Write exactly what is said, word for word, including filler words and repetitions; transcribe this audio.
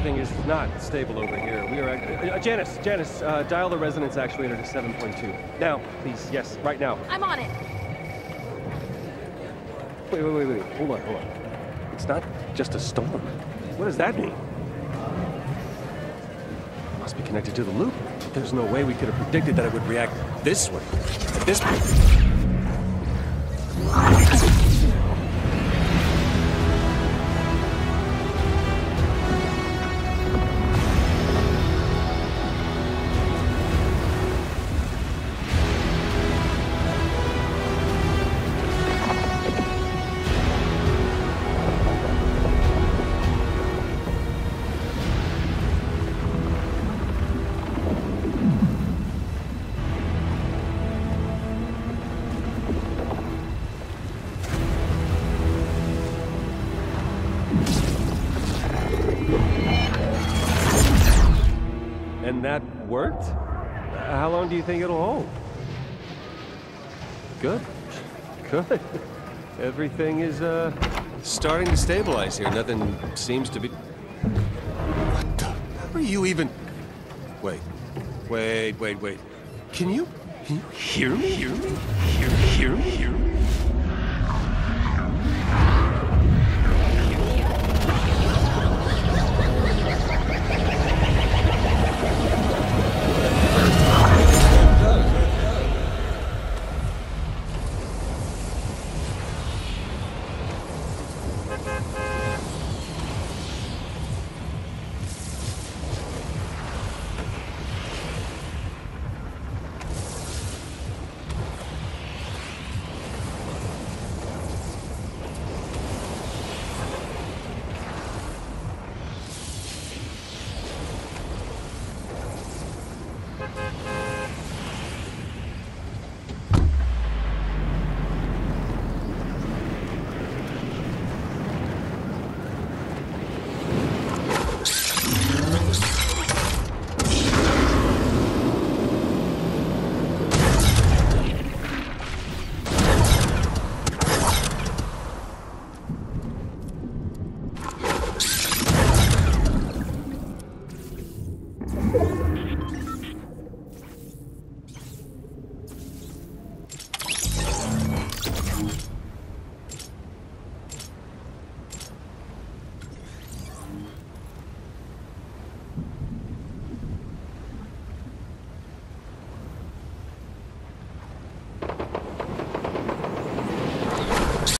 everything is not stable over here. We are... Uh, Janice, Janice, uh, dial the resonance actuator to seven point two. Now, please, yes, right now. I'm on it. Wait, wait, wait, wait. Hold on, hold on. It's not just a storm. What does that mean? It must be connected to the loop. There's no way we could have predicted that it would react this way. At this point. And that worked? How long do you think it'll hold? Good. Good. Everything is, uh, starting to stabilize here. Nothing seems to be... What the... How are you even... Wait. Wait, wait, wait. Can you... Can you hear me? Hear me? Hear, hear me? Hear me?